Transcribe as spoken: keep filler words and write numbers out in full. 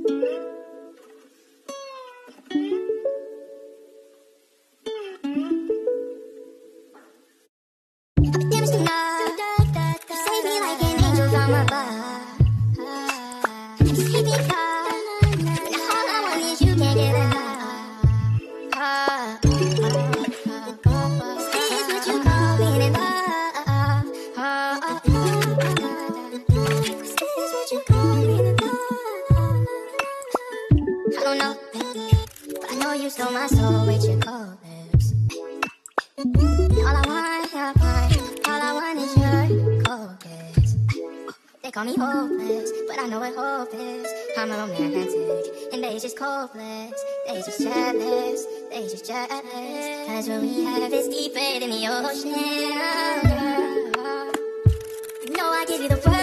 Call me hopeless, but I know what hope is. I'm a romantic, and they just coldless. They just jealous, they just jealous. Cause what we have is deeper than the ocean. Oh, girl. You know I give you the world.